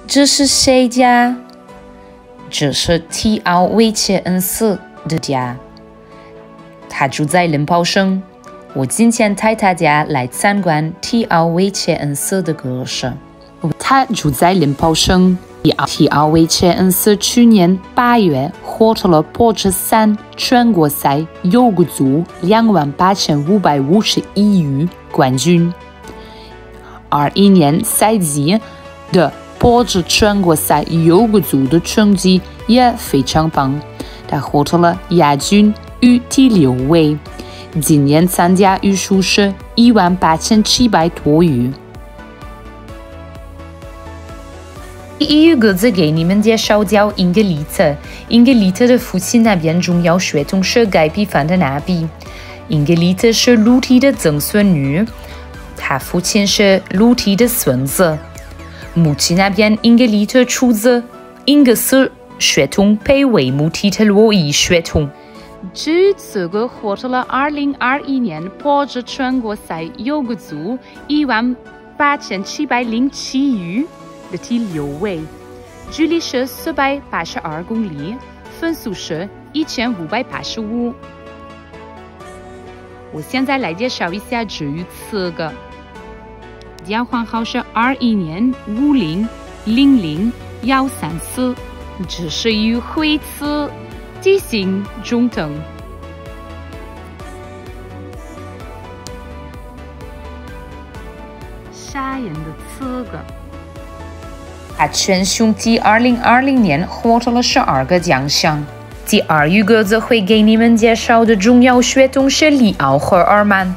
这是谁家？这是Theo Weytjens的家。他住在林堡省。我今天带大家来参观Theo Weytjens的故事。他住在林堡省。Theo Weytjens去年8月获得了Bourges3全国赛游个组28551冠军。21年赛季的Bourges全国赛游个组的成绩也非常棒，他获得了亚军与第6位。今年参加羽数是18700多余。第一个字给你们介绍叫英格丽特。英格丽特的父亲那边重要血统是盖比凡的那比。英格丽特是陆地的曾孙女，他父亲是陆地的孙子。母亲那边英格丽特出自英格斯血统配为母体特洛伊血统。这次获得了2021年Bourges全国赛游个组18707余的第6位，距离是482公里，分数是1585。我现在来介绍一下这一次的交换号是21年5000134，这是与灰次地形中等。下眼的次个。他全兄弟2020年获得了12个奖项。第2个则会给你们介绍的重要血统是里奥荷尔曼。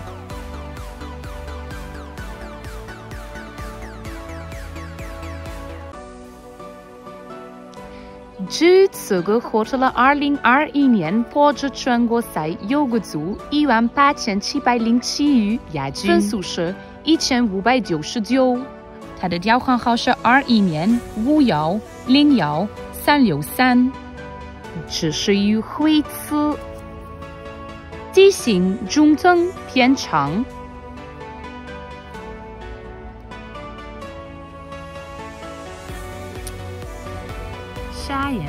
这次获得了2021年Bourges全国赛游个组18707亚军，分数是1599。他的交换号是21年5101363，这是与灰次地形中等偏长。下眼，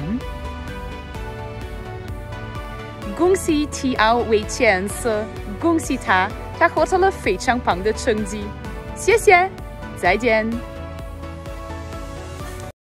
恭喜Theo Weytjens，恭喜他获得了非常棒的成绩。谢谢，再见。